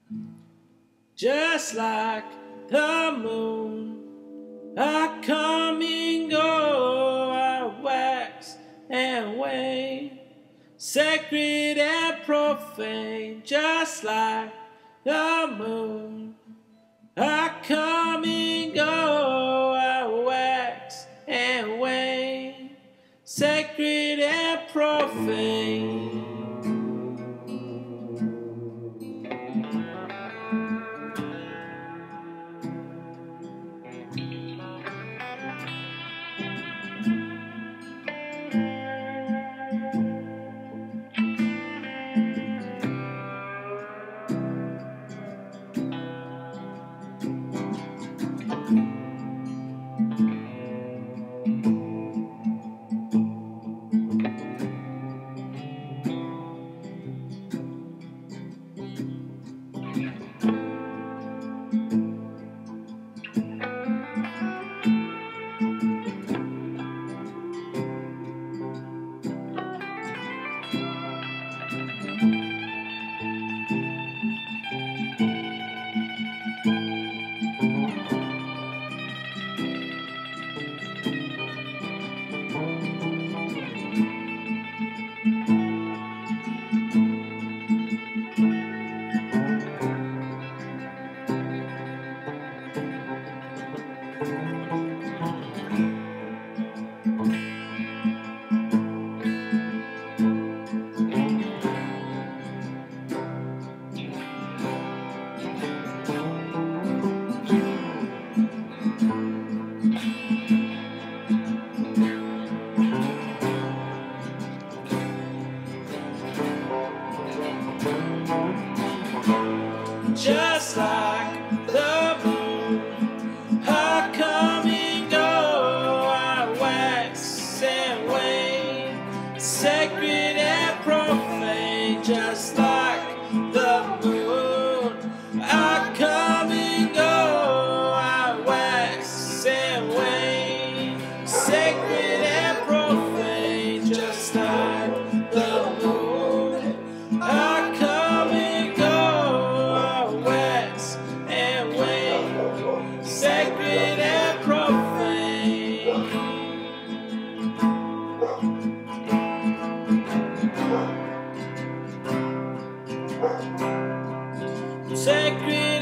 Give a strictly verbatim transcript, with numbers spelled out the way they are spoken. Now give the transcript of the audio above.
Just like the moon, I come and go, I wax and wane, sacred and profane. Just like the moon, I come and go, I wax and wane, sacred and profane. Just like the moon, I come and go, I wax and wane, sacred and profane. Just like the moon, I come and go, I wax and wane, sacred and profane. Just like the moon, I come and go, sacred and profane. Sacred